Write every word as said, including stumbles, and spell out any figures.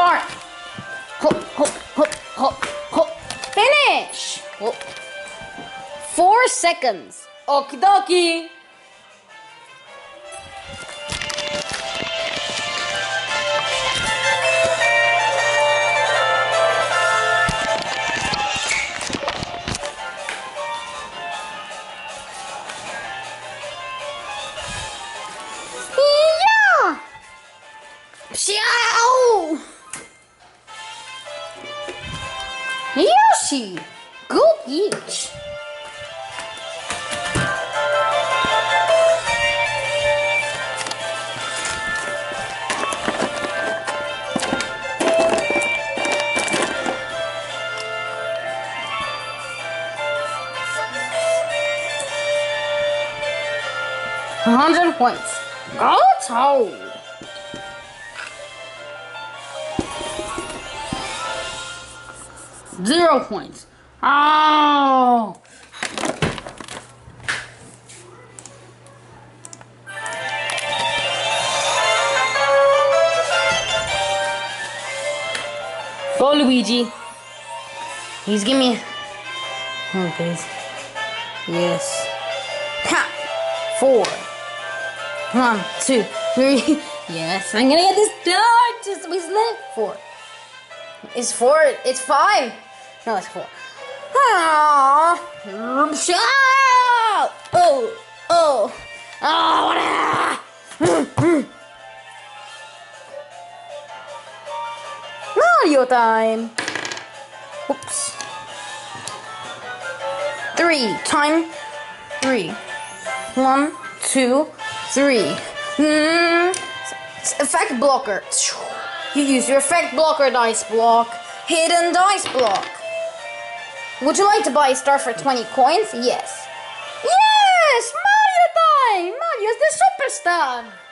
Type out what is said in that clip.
Start. Hop, hop, hop, hop, hop. Finish. Hop. Four seconds. Okie dokie. Pshow! Yoshi! Good each! A hundred points. Go Toad! Zero points. Oh! Go Luigi. He's give me. Oh, please. Yes. Ha! Four. One, two, three. Yes, I'm gonna get this done. Just we left four. It's four. It's five. No, it's four. Aww. Oh, oh, oh, what? Mario time. Oops. Three. Time. Three. One, two, three. Mm. Effect blocker. You use your effect blocker dice block. Hidden dice block. Would you like to buy a star for twenty coins? Yes. Yes! Mario time! Mario's the superstar!